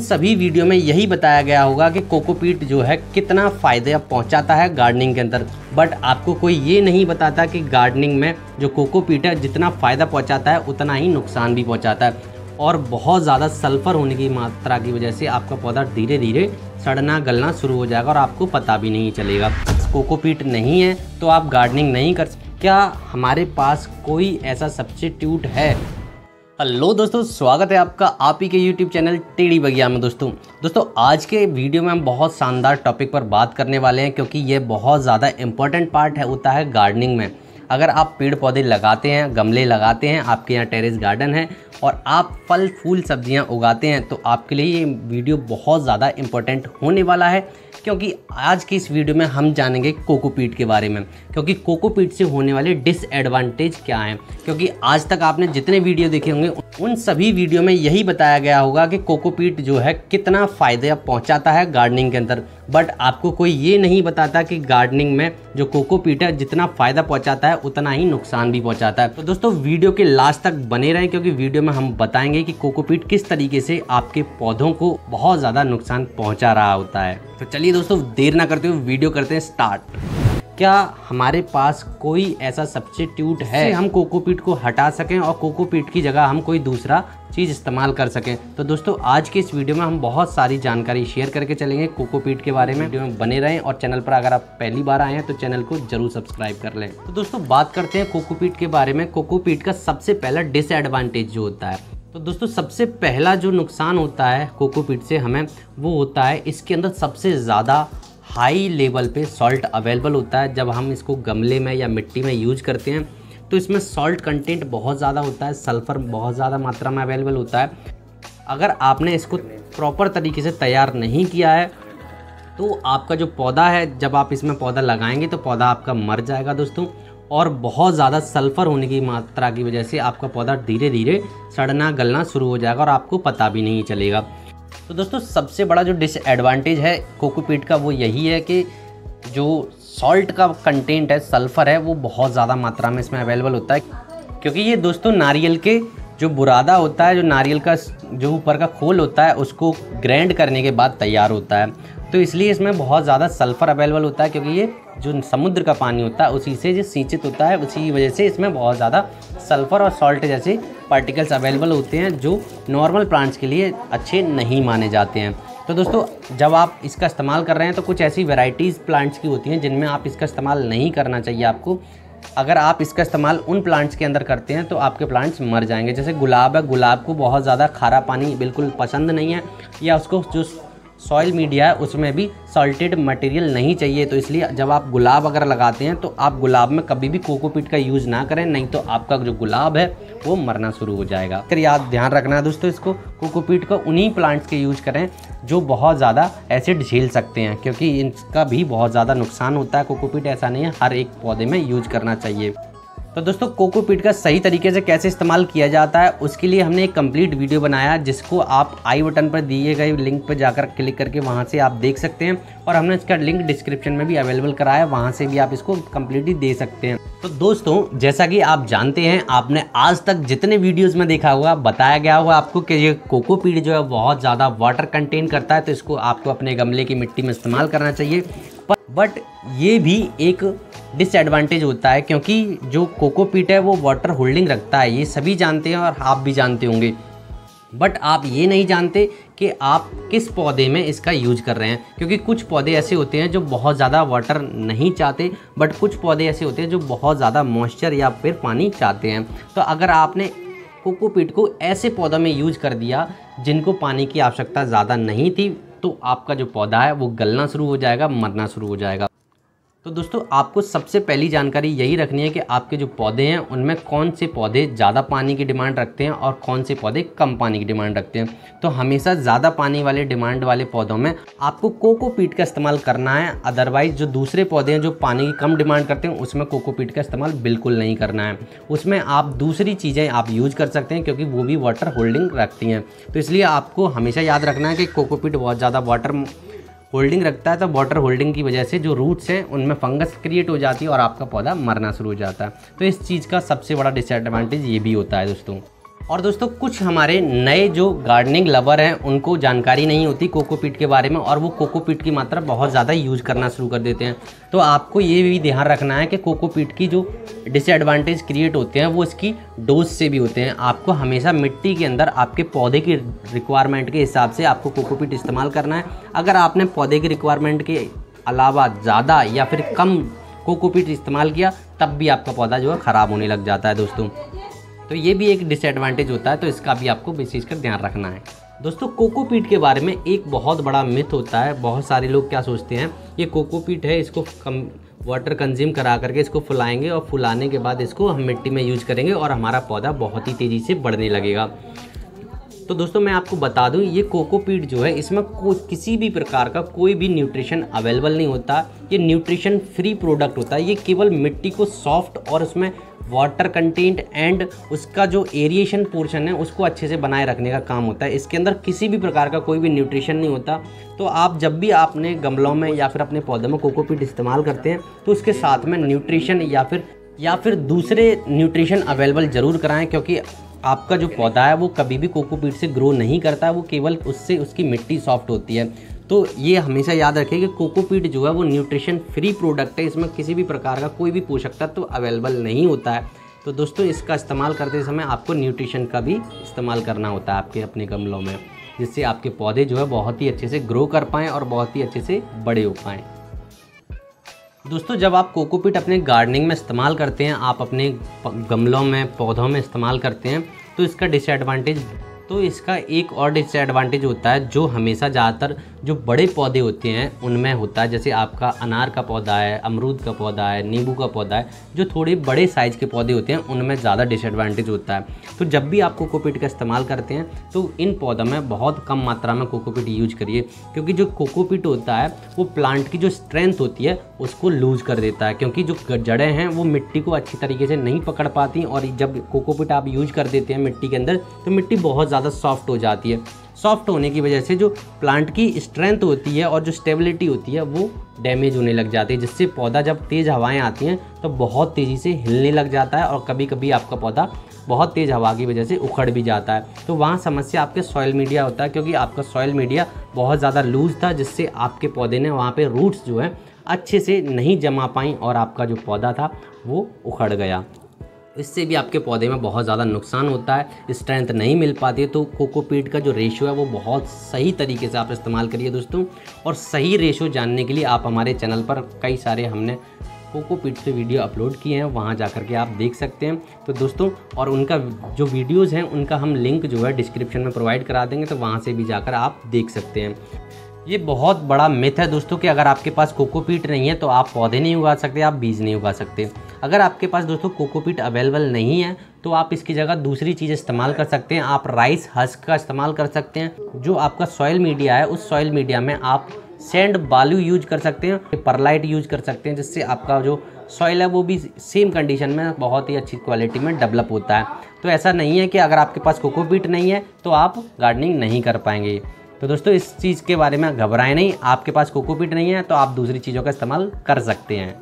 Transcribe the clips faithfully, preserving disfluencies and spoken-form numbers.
सभी वीडियो में यही बताया गया होगा कि कोकोपीट जो है कितना फ़ायदा पहुंचाता है गार्डनिंग के अंदर, बट आपको कोई ये नहीं बताता कि गार्डनिंग में जो कोकोपीट है जितना फ़ायदा पहुंचाता है उतना ही नुकसान भी पहुंचाता है। और बहुत ज़्यादा सल्फ़र होने की मात्रा की वजह से आपका पौधा धीरे धीरे सड़ना गलना शुरू हो जाएगा और आपको पता भी नहीं चलेगा। कोकोपीट नहीं है तो आप गार्डनिंग नहीं कर सकते। क्या हमारे पास कोई ऐसा सब्स्टिट्यूट है? हेलो दोस्तों, स्वागत है आपका आप ही के यूट्यूब चैनल टेढ़ी बगिया में। दोस्तों दोस्तों आज के वीडियो में हम बहुत शानदार टॉपिक पर बात करने वाले हैं, क्योंकि ये बहुत ज़्यादा इम्पोर्टेंट पार्ट है होता है गार्डनिंग में। अगर आप पेड़ पौधे लगाते हैं, गमले लगाते हैं, आपके यहाँ टेरेस गार्डन है और आप फल फूल सब्जियां उगाते हैं, तो आपके लिए ये वीडियो बहुत ज़्यादा इम्पोर्टेंट होने वाला है। क्योंकि आज की इस वीडियो में हम जानेंगे कोकोपीट के बारे में, क्योंकि कोकोपीट से होने वाले डिसएडवांटेज क्या हैं। क्योंकि आज तक आपने जितने वीडियो देखे होंगे उन सभी वीडियो में यही बताया गया होगा कि कोकोपीट जो है कितना फ़ायदा पहुंचाता है गार्डनिंग के अंदर, बट आपको कोई ये नहीं बताता कि गार्डनिंग में जो कोकोपीट है जितना फ़ायदा पहुंचाता है उतना ही नुकसान भी पहुंचाता है। तो दोस्तों वीडियो के लास्ट तक बने रहें, क्योंकि वीडियो में हम बताएंगे कि कोकोपीट किस तरीके से आपके पौधों को बहुत ज़्यादा नुकसान पहुंचा रहा होता है। तो चलिए दोस्तों देर ना करते हुए वीडियो करते हैं स्टार्ट। क्या हमारे पास कोई ऐसा सब्स्टिट्यूट है हम कोकोपीट को हटा सकें और कोकोपीट की जगह हम कोई दूसरा चीज़ इस्तेमाल कर सकें? तो दोस्तों आज के इस वीडियो में हम बहुत सारी जानकारी शेयर करके चलेंगे कोकोपीट के बारे में। वीडियो में बने रहें और चैनल पर अगर आप पहली बार आए हैं तो चैनल को जरूर सब्सक्राइब कर लें। तो दोस्तों बात करते हैं कोकोपीट के बारे में। कोकोपीट का सबसे पहला डिसएडवांटेज जो होता है, तो दोस्तों सबसे पहला जो नुकसान होता है कोकोपीट से हमें, वो होता है इसके अंदर सबसे ज़्यादा हाई लेवल पे सॉल्ट अवेलेबल होता है। जब हम इसको गमले में या मिट्टी में यूज करते हैं तो इसमें सॉल्ट कंटेंट बहुत ज़्यादा होता है, सल्फ़र बहुत ज़्यादा मात्रा में अवेलेबल होता है। अगर आपने इसको प्रॉपर तरीके से तैयार नहीं किया है तो आपका जो पौधा है, जब आप इसमें पौधा लगाएंगे तो पौधा आपका मर जाएगा दोस्तों। और बहुत ज़्यादा सल्फ़र होने की मात्रा की वजह से आपका पौधा धीरे धीरे सड़ना गलना शुरू हो जाएगा और आपको पता भी नहीं चलेगा। तो दोस्तों सबसे बड़ा जो डिसएडवांटेज है कोकोपीट का वो यही है कि जो सॉल्ट का कंटेंट है, सल्फ़र है, वो बहुत ज़्यादा मात्रा में इसमें अवेलेबल होता है। क्योंकि ये दोस्तों नारियल के जो बुरादा होता है, जो नारियल का जो ऊपर का खोल होता है, उसको ग्राइंड करने के बाद तैयार होता है, तो इसलिए इसमें बहुत ज़्यादा सल्फ़र अवेलेबल होता है। क्योंकि ये जो समुद्र का पानी होता है उसी से जो सिंचित होता है, उसी की वजह से इसमें बहुत ज़्यादा सल्फ़र और सॉल्ट जैसे पार्टिकल्स अवेलेबल होते हैं जो नॉर्मल प्लांट्स के लिए अच्छे नहीं माने जाते हैं। तो दोस्तों जब आप इसका इस्तेमाल कर रहे हैं तो कुछ ऐसी वैरायटीज़ प्लांट्स की होती हैं जिनमें आप इसका इस्तेमाल नहीं करना चाहिए आपको। अगर आप इसका इस्तेमाल उन प्लांट्स के अंदर करते हैं तो आपके प्लांट्स मर जाएंगे। जैसे गुलाब है, गुलाब को बहुत ज़्यादा खारा पानी बिल्कुल पसंद नहीं है, या उसको जो सॉइल मीडिया है उसमें भी सॉल्टेड मटेरियल नहीं चाहिए। तो इसलिए जब आप गुलाब अगर लगाते हैं तो आप गुलाब में कभी भी कोकोपीट का यूज़ ना करें, नहीं तो आपका जो गुलाब है वो मरना शुरू हो जाएगा। फिर याद ध्यान रखना है दोस्तों, इसको कोकोपीट को उन्हीं प्लांट्स के यूज़ करें जो बहुत ज़्यादा एसिड झेल सकते हैं, क्योंकि इनका भी बहुत ज़्यादा नुकसान होता है। कोकोपीट ऐसा नहीं है हर एक पौधे में यूज करना चाहिए। तो दोस्तों कोकोपीट का सही तरीके से कैसे इस्तेमाल किया जाता है उसके लिए हमने एक कंप्लीट वीडियो बनाया, जिसको आप आई बटन पर दिए गए लिंक पर जाकर क्लिक करके वहां से आप देख सकते हैं, और हमने इसका लिंक डिस्क्रिप्शन में भी अवेलेबल कराया है, वहां से भी आप इसको कंप्लीटली दे सकते हैं। तो दोस्तों जैसा कि आप जानते हैं, आपने आज तक जितने वीडियोज़ में देखा होगा बताया गया होगा आपको कि ये कोकोपीट जो है बहुत ज़्यादा वाटर कंटेन करता है, तो इसको आपको अपने गमले की मिट्टी में इस्तेमाल करना चाहिए। बट ये भी एक डिसएडवांटेज होता है, क्योंकि जो कोकोपीट है वो वाटर होल्डिंग रखता है, ये सभी जानते हैं और आप भी जानते होंगे। बट आप ये नहीं जानते कि आप किस पौधे में इसका यूज कर रहे हैं, क्योंकि कुछ पौधे ऐसे होते हैं जो बहुत ज़्यादा वाटर नहीं चाहते, बट कुछ पौधे ऐसे होते हैं जो बहुत ज़्यादा मॉइस्चर या फिर पानी चाहते हैं। तो अगर आपने कोकोपीट को ऐसे पौधों में यूज कर दिया जिनको पानी की आवश्यकता ज़्यादा नहीं थी, तो आपका जो पौधा है वो गलना शुरू हो जाएगा, मरना शुरू हो जाएगा। तो दोस्तों आपको सबसे पहली जानकारी यही रखनी है कि आपके जो पौधे हैं उनमें कौन से पौधे ज़्यादा पानी की डिमांड रखते हैं और कौन से पौधे कम पानी की डिमांड रखते हैं। तो हमेशा ज़्यादा पानी वाले डिमांड वाले पौधों में आपको कोकोपीट का इस्तेमाल करना है। अदरवाइज़ जो दूसरे पौधे हैं जो पानी की कम डिमांड करते हैं उसमें कोकोपीट का इस्तेमाल बिल्कुल नहीं करना है। उसमें आप दूसरी चीज़ें आप यूज कर सकते हैं, क्योंकि वो भी वाटर होल्डिंग रखती हैं। तो इसलिए आपको हमेशा याद रखना है कि कोकोपीट बहुत ज़्यादा वाटर होल्डिंग रखता है, तो वाटर होल्डिंग की वजह से जो रूट्स हैं उनमें फंगस क्रिएट हो जाती है और आपका पौधा मरना शुरू हो जाता है। तो इस चीज़ का सबसे बड़ा डिसएडवांटेज ये भी होता है दोस्तों। और दोस्तों कुछ हमारे नए जो गार्डनिंग लवर हैं उनको जानकारी नहीं होती कोकोपीट के बारे में और वो कोकोपीट की मात्रा बहुत ज़्यादा यूज़ करना शुरू कर देते हैं। तो आपको ये भी ध्यान रखना है कि कोकोपीट की जो डिसएडवांटेज क्रिएट होते हैं वो इसकी डोज से भी होते हैं। आपको हमेशा मिट्टी के अंदर आपके पौधे की रिक्वायरमेंट के हिसाब से आपको कोकोपीट इस्तेमाल करना है। अगर आपने पौधे की रिक्वायरमेंट के अलावा ज़्यादा या फिर कम कोकोपीट इस्तेमाल किया तब भी आपका पौधा जो है ख़राब होने लग जाता है दोस्तों। तो ये भी एक डिसएडवांटेज होता है, तो इसका भी आपको विशेषकर ध्यान रखना है। दोस्तों कोकोपीट के बारे में एक बहुत बड़ा मिथ होता है। बहुत सारे लोग क्या सोचते हैं ये कोकोपीट है, इसको कम वाटर कंज्यूम करा करके इसको फुलाएंगे और फुलाने के बाद इसको हम मिट्टी में यूज करेंगे और हमारा पौधा बहुत ही तेज़ी से बढ़ने लगेगा। तो दोस्तों मैं आपको बता दूं ये कोकोपीट जो है इसमें कोई किसी भी प्रकार का कोई भी न्यूट्रिशन अवेलेबल नहीं होता। ये न्यूट्रिशन फ्री प्रोडक्ट होता है। ये केवल मिट्टी को सॉफ्ट और उसमें वाटर कंटेंट एंड उसका जो एरिएशन पोर्शन है उसको अच्छे से बनाए रखने का काम होता है। इसके अंदर किसी भी प्रकार का कोई भी न्यूट्रिशन नहीं होता। तो आप जब भी आपने गमलों में या फिर अपने पौधों में कोकोपीट इस्तेमाल करते हैं तो उसके साथ में न्यूट्रिशन या फिर या फिर दूसरे न्यूट्रिशन अवेलेबल ज़रूर कराएं, क्योंकि आपका जो पौधा है वो कभी भी कोकोपीट से ग्रो नहीं करता है, वो केवल उससे उसकी मिट्टी सॉफ्ट होती है। तो ये हमेशा याद रखें कि कोकोपीट जो है वो न्यूट्रिशन फ्री प्रोडक्ट है। इसमें किसी भी प्रकार का कोई भी पोषक तत्व तो अवेलेबल नहीं होता है। तो दोस्तों इसका इस्तेमाल करते समय आपको न्यूट्रिशन का भी इस्तेमाल करना होता है आपके अपने गमलों में, जिससे आपके पौधे जो है बहुत ही अच्छे से ग्रो कर पाएँ और बहुत ही अच्छे से बड़े हो पाएँ। दोस्तों जब आप कोकोपीट अपने गार्डनिंग में इस्तेमाल करते हैं, आप अपने गमलों में पौधों में इस्तेमाल करते हैं, तो इसका डिसएडवांटेज तो इसका एक और डिसएडवांटेज होता है जो हमेशा ज़्यादातर जो बड़े पौधे होते हैं उनमें होता है। जैसे आपका अनार का पौधा है, अमरूद का पौधा है, नींबू का पौधा है, जो थोड़े बड़े साइज़ के पौधे होते हैं उनमें ज़्यादा डिसएडवांटेज होता है। तो जब भी आप कोकोपीट का इस्तेमाल करते हैं तो इन पौधों में बहुत कम मात्रा में कोकोपीट यूज करिए, क्योंकि जो कोकोपीट होता है वो प्लांट की जो स्ट्रेंथ होती है उसको लूज कर देता है, क्योंकि जो जड़ें हैं वो मिट्टी को अच्छी तरीके से नहीं पकड़ पाती। और जब कोकोपीट आप यूज कर देते हैं मिट्टी के अंदर तो मिट्टी बहुत ज़्यादा सॉफ्ट हो जाती है। सॉफ्ट होने की वजह से जो प्लांट की स्ट्रेंथ होती है और जो स्टेबिलिटी होती है वो डैमेज होने लग जाती है, जिससे पौधा जब तेज़ हवाएं आती हैं तो बहुत तेज़ी से हिलने लग जाता है और कभी कभी आपका पौधा बहुत तेज़ हवा की वजह से उखड़ भी जाता है। तो वहाँ समस्या आपके सॉइल मीडिया होता है, क्योंकि आपका सॉइल मीडिया बहुत ज़्यादा लूज था, जिससे आपके पौधे ने वहाँ पे रूट्स जो है अच्छे से नहीं जमा पाई और आपका जो पौधा था वो उखड़ गया। इससे भी आपके पौधे में बहुत ज़्यादा नुकसान होता है, स्ट्रेंथ नहीं मिल पाती है। तो कोकोपीट का जो रेशो है वो बहुत सही तरीके से आप इस्तेमाल करिए दोस्तों। और सही रेशो जानने के लिए आप हमारे चैनल पर कई सारे हमने कोकोपीट से वीडियो अपलोड किए हैं, वहाँ जा कर के आप देख सकते हैं। तो दोस्तों और उनका जो वीडियोज़ हैं उनका हम लिंक जो है डिस्क्रिप्शन में प्रोवाइड करा देंगे, तो वहाँ से भी जाकर आप देख सकते हैं। ये बहुत बड़ा मिथ है दोस्तों कि अगर आपके पास कोकोपीट नहीं है तो आप पौधे नहीं उगा सकते, आप बीज नहीं उगा सकते। अगर आपके पास दोस्तों कोकोपीट अवेलेबल नहीं है तो आप इसकी जगह दूसरी चीज़ इस्तेमाल कर सकते हैं। आप राइस हस्क का इस्तेमाल कर सकते हैं। जो आपका सॉइल मीडिया है उस सॉइल मीडिया में आप सैंड बालू यूज कर सकते हैं, परलाइट यूज कर सकते हैं, जिससे आपका जो सॉइल है वो भी सेम कंडीशन में बहुत ही अच्छी क्वालिटी में डेवलप होता है। तो ऐसा नहीं है कि अगर आपके पास कोकोपीट नहीं है तो आप गार्डनिंग नहीं कर पाएंगे। तो दोस्तों इस चीज़ के बारे में घबराएं नहीं, आपके पास कोकोपीट नहीं है तो आप दूसरी चीज़ों का इस्तेमाल कर सकते हैं।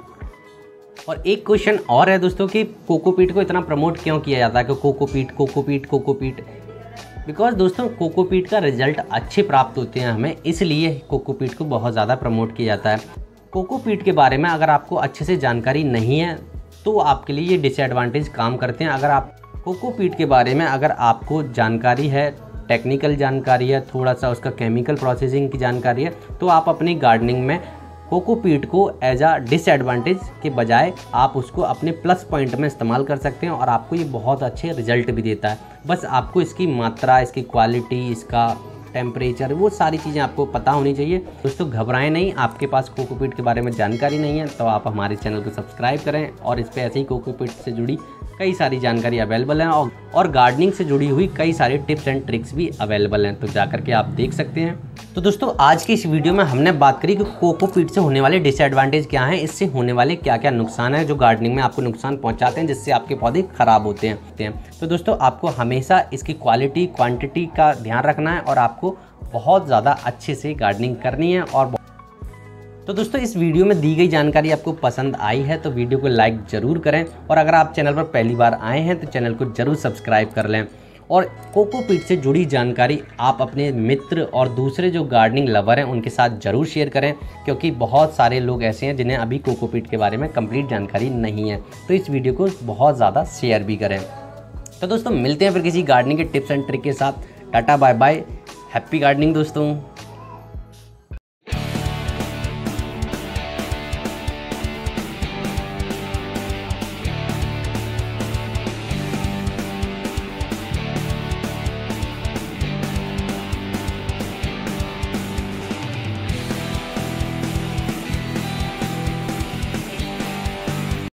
और एक क्वेश्चन और है दोस्तों कि कोकोपीट को इतना प्रमोट क्यों किया जाता है कि कोकोपीट कोकोपीट कोकोपीट बिकॉज दोस्तों कोकोपीट का रिजल्ट अच्छे प्राप्त होते हैं हमें, इसलिए कोकोपीट को बहुत ज़्यादा प्रमोट किया जाता है। कोकोपीट के बारे में अगर आपको अच्छे से जानकारी नहीं है तो आपके लिए ये डिसएडवांटेज काम करते हैं। अगर आप कोकोपीट के बारे में अगर आपको जानकारी है, टेक्निकल जानकारी है, थोड़ा सा उसका केमिकल प्रोसेसिंग की जानकारी है, तो आप अपनी गार्डनिंग में कोकोपीट को एज आ डिसएडवांटेज के बजाय आप उसको अपने प्लस पॉइंट में इस्तेमाल कर सकते हैं और आपको ये बहुत अच्छे रिजल्ट भी देता है। बस आपको इसकी मात्रा, इसकी क्वालिटी, इसका टेम्परेचर, वो सारी चीज़ें आपको पता होनी चाहिए। दोस्तों घबराएं नहीं, आपके पास कोकोपीट के बारे में जानकारी नहीं है तो आप हमारे चैनल को सब्सक्राइब करें और इस पर ऐसे ही कोकोपीट से जुड़ी कई सारी जानकारी अवेलेबल हैं और, और गार्डनिंग से जुड़ी हुई कई सारे टिप्स एंड ट्रिक्स भी अवेलेबल हैं, तो जाकर के आप देख सकते हैं। तो दोस्तों आज की इस वीडियो में हमने बात करी कि कोकोपीट से होने वाले डिसएडवांटेज क्या हैं, इससे होने वाले क्या क्या नुकसान हैं जो गार्डनिंग में आपको नुकसान पहुंचाते हैं, जिससे आपके पौधे खराब होते हैं। तो दोस्तों आपको हमेशा इसकी क्वालिटी क्वांटिटी का ध्यान रखना है और आपको बहुत ज़्यादा अच्छे से गार्डनिंग करनी है। और तो दोस्तों इस वीडियो में दी गई जानकारी आपको पसंद आई है तो वीडियो को लाइक ज़रूर करें और अगर आप चैनल पर पहली बार आए हैं तो चैनल को ज़रूर सब्सक्राइब कर लें। और कोकोपीट से जुड़ी जानकारी आप अपने मित्र और दूसरे जो गार्डनिंग लवर हैं उनके साथ ज़रूर शेयर करें, क्योंकि बहुत सारे लोग ऐसे हैं जिन्हें अभी कोकोपीट के बारे में कंप्लीट जानकारी नहीं है। तो इस वीडियो को बहुत ज़्यादा शेयर भी करें। तो दोस्तों मिलते हैं फिर किसी गार्डनिंग के टिप्स एंड ट्रिक के साथ। Tata bye bye, happy gardening दोस्तों।